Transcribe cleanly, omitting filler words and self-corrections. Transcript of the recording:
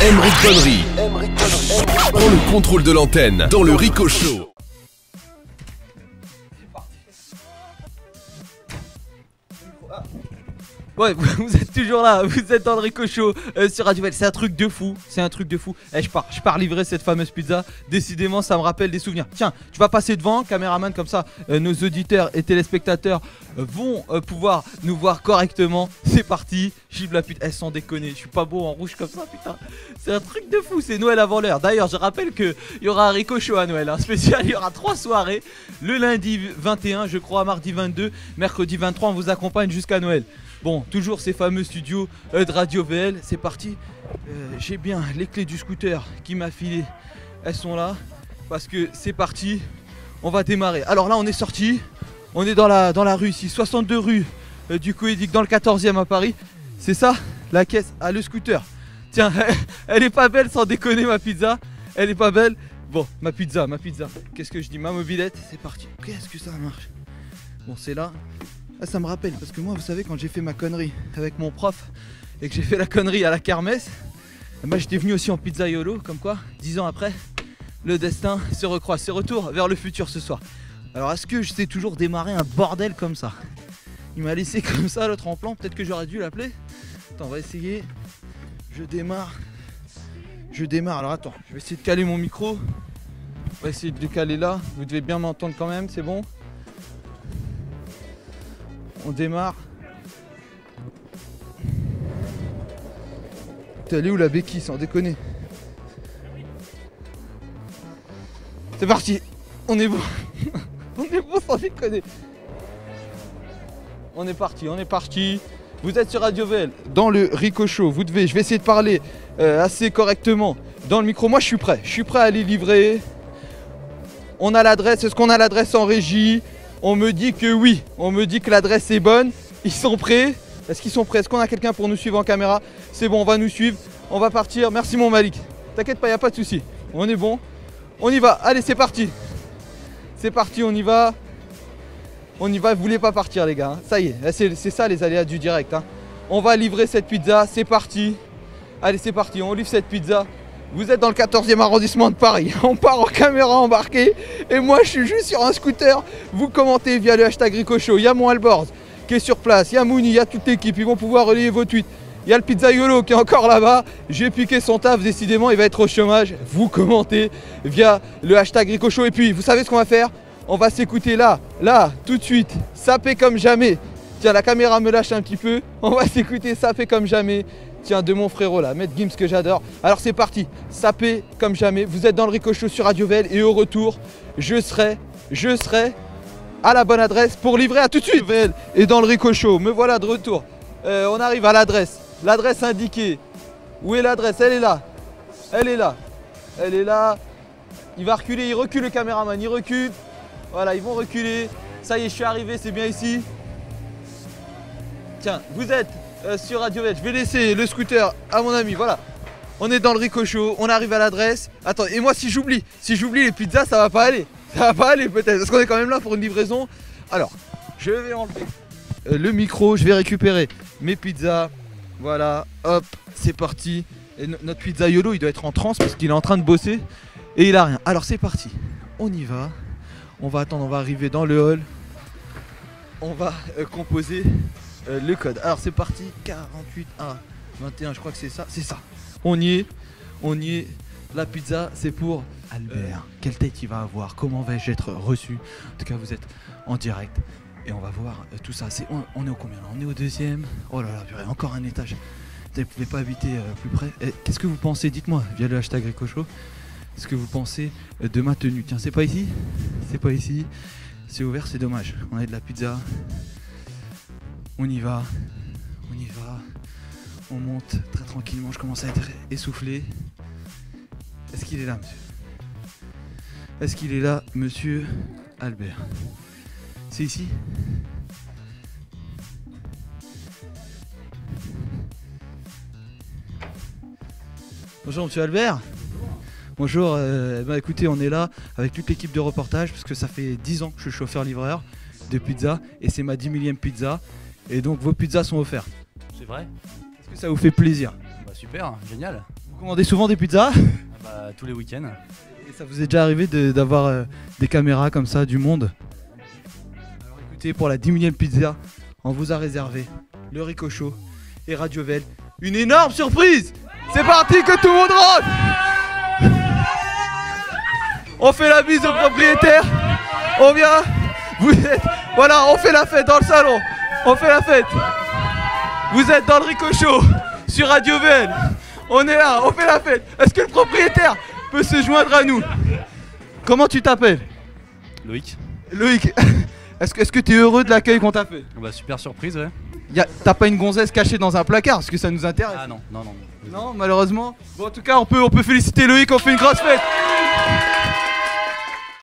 Emeric Connery prend le contrôle de l'antenne dans le Rico Show. Ouais, vous êtes toujours là, vous êtes dans le Rico Show sur Radio Vel. C'est un truc de fou, c'est un truc de fou. Je pars livrer cette fameuse pizza. Décidément, ça me rappelle des souvenirs. Tiens, tu vas passer devant, caméraman, comme ça, nos auditeurs et téléspectateurs vont pouvoir nous voir correctement. C'est parti, gifle la pute. Sans déconner, je suis pas beau en rouge comme ça, putain. C'est un truc de fou, c'est Noël avant l'heure. D'ailleurs, je rappelle qu'il y aura un Rico Show à Noël, spécial. Il y aura 3 soirées. Le lundi 21, je crois, mardi 22, mercredi 23, on vous accompagne jusqu'à Noël. Bon, toujours ces fameux studios de Radio VL, c'est parti. J'ai bien les clés du scooter qui m'a filé, elles sont là, parce que c'est parti, on va démarrer. Alors là, on est sorti, on est dans la rue ici, 62 rue du Coédic, dans le 14e à Paris. C'est ça, la caisse, le scooter. Tiens, elle est pas belle sans déconner ma pizza, elle est pas belle. Bon, ma pizza, qu'est-ce que je dis, ma mobilette, c'est parti. Qu'est-ce que ça marche? Bon, c'est là. Ah, ça me rappelle, parce que moi, vous savez, quand j'ai fait ma connerie avec mon prof et que j'ai fait la connerie à la kermesse, bah, j'étais venu aussi en pizzaiolo, comme quoi, 10 ans après, le destin se recroise. C'est retour vers le futur ce soir. Alors, est-ce que je sais toujours démarrer un bordel comme ça? Il m'a laissé comme ça le tremplin, peut-être que j'aurais dû l'appeler. Attends, on va essayer. Je démarre. Alors, attends, je vais essayer de caler mon micro. On va essayer de le caler là. Vous devez bien m'entendre quand même, c'est bon? On démarre. T'es allé où la béquille sans déconner? C'est parti. On est bon. On est bon sans déconner. On est parti. Vous êtes sur Radio VL, dans le Rico Show. Je vais essayer de parler assez correctement dans le micro. Moi je suis prêt à aller livrer. On a l'adresse, est-ce qu'on a l'adresse en régie? On me dit que oui, on me dit que l'adresse est bonne. Ils sont prêts? Est-ce qu'ils sont prêts? Est-ce qu'on a quelqu'un pour nous suivre en caméra? C'est bon, on va nous suivre, on va partir. Merci mon Malik. T'inquiète pas, y a pas de souci. On est bon. On y va. Allez, c'est parti. C'est parti, on y va. Vous voulez pas partir les gars. Ça y est, c'est ça les aléas du direct. On va livrer cette pizza, c'est parti. Allez, c'est parti, on livre cette pizza. Vous êtes dans le 14e arrondissement de Paris, on part en caméra embarquée et moi je suis juste sur un scooter. Vous commentez via le hashtag Rico Show. Il y a mon Alborz qui est sur place, il y a Mouni, il y a toute l'équipe, ils vont pouvoir relayer vos tweets. Il y a le pizzaiolo qui est encore là-bas, j'ai piqué son taf, décidément il va être au chômage. Vous commentez via le hashtag Rico Show et puis vous savez ce qu'on va faire? On va s'écouter là, tout de suite, sapé comme jamais. Tiens, la caméra me lâche un petit peu, on va s'écouter sapé comme jamais. Tiens, de mon frérot là, Maître Gims que j'adore. Alors c'est parti, sapé comme jamais. Vous êtes dans le Rico Show sur Radio VL et au retour, je serai à la bonne adresse pour livrer à tout de suite. VL et dans le Rico Show, me voilà de retour. On arrive à l'adresse indiquée. Où est l'adresse? Elle est là. Il va reculer, il recule le caméraman, il recule. Voilà, ils vont reculer. Ça y est, je suis arrivé, c'est bien ici. Tiens, vous êtes sur Radio VL. Je vais laisser le scooter à mon ami, voilà. On est dans le Rico Show, on arrive à l'adresse. Attends, et moi si j'oublie les pizzas, ça va pas aller. Ça va pas aller peut-être, parce qu'on est quand même là pour une livraison. Alors, je vais enlever le micro, je vais récupérer mes pizzas. Voilà, hop, c'est parti. Et notre pizzaiolo, il doit être en transe parce qu'il est en train de bosser et il a rien. Alors c'est parti, on y va. On va attendre, on va arriver dans le hall. On va composer le code. Alors c'est parti, 48A21, je crois que c'est ça. C'est ça. On y est. La pizza, c'est pour Albert. Quelle tête il va avoir? Comment vais-je être reçu? En tout cas, vous êtes en direct. Et on va voir tout ça. On est au combien là? On est au 2e. Oh là là, purée, encore un étage. Vous ne pouvez pas habiter plus près. Qu'est-ce que vous pensez? Dites-moi via le hashtag Rico Show. Qu'est-ce que vous pensez de ma tenue? Tiens, c'est pas ici. C'est ouvert, c'est dommage. On a de la pizza. On y va. On monte très tranquillement. Je commence à être essoufflé. Est-ce qu'il est là, monsieur? Est-ce qu'il est là, monsieur Albert? C'est ici? Bonjour, monsieur Albert. Bonjour, écoutez, on est là avec toute l'équipe de reportage parce que ça fait 10 ans que je suis chauffeur-livreur de pizza et c'est ma 10 000e pizza et donc vos pizzas sont offertes. C'est vrai? Est-ce que ça vous fait plaisir? Bah super, génial. Vous commandez souvent des pizzas? Bah, tous les week-ends. Et ça vous est déjà arrivé d'avoir des caméras comme ça du monde? Alors écoutez, pour la 10 millième pizza, on vous a réservé le Rico Show et Radiovel. Une énorme surprise! C'est parti, que tout le monde rentre! On fait la bise au propriétaire. On vient. Vous êtes. Voilà, on fait la fête dans le salon. On fait la fête. Vous êtes dans le Rico Show sur Radiovel. On est là, on fait la fête. Est-ce que le propriétaire peut se joindre à nous? Comment tu t'appelles? Loïc. Loïc. Est-ce que tu es heureux de l'accueil qu'on t'a fait? Bah, super surprise, ouais. T'as pas une gonzesse cachée dans un placard? Parce que ça nous intéresse. Ah non, non, non. Non, malheureusement. Bon, en tout cas, on peut féliciter Loïc, on fait une grosse fête.